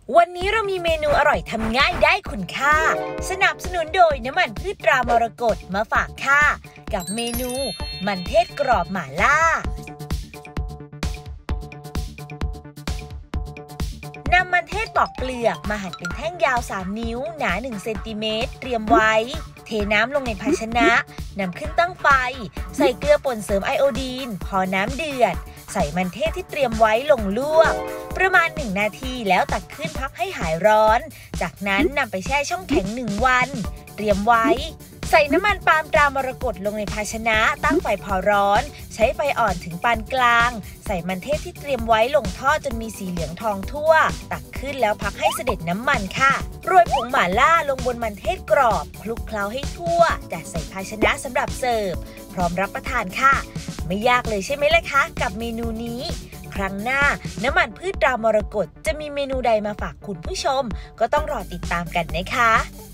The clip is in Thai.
วันนี้เรามีเมนูอร่อยทำง่ายได้คุณค่าสนับสนุนโดยน้ำมันพืชตรามรกตมาฝากค่ะกับเมนูมันเทศกรอบหม่าล่านำมันเทศปอกเปลือกมาหั่นเป็นแท่งยาว3นิ้วหนา1เซนติเมตรเตรียมไว้เทน้ำลงในภาชนะนำขึ้นตั้งไฟใส่เกลือป่นเสริมไอโอดีนพอน้ำเดือดใส่มันเทศที่เตรียมไว้ลงลวกประมาณ1นาทีแล้วตักขึ้นพักให้หายร้อนจากนั้นนำไปแช่ช่องแข็ง1วันเตรียมไว้ใส่น้ำมันปาล์มตรามรกตลงในภาชนะตั้งไฟพอร้อนใช้ไฟอ่อนถึงปานกลางใส่มันเทศที่เตรียมไว้ลงทอดจนมีสีเหลืองทองทั่วตักขึ้นแล้วพักให้เสด็จน้ำมันค่ะโรยผงหม่าล่าลงบนมันเทศกรอบคลุกเคล้าให้ทั่วจัดใส่ภาชนะสำหรับเสิร์ฟพร้อมรับประทานค่ะไม่ยากเลยใช่ไหมล่ะคะกับเมนูนี้ครั้งหน้าน้ำมันพืชตรามรกตจะมีเมนูใดมาฝากคุณผู้ชมก็ต้องรอติดตามกันนะคะ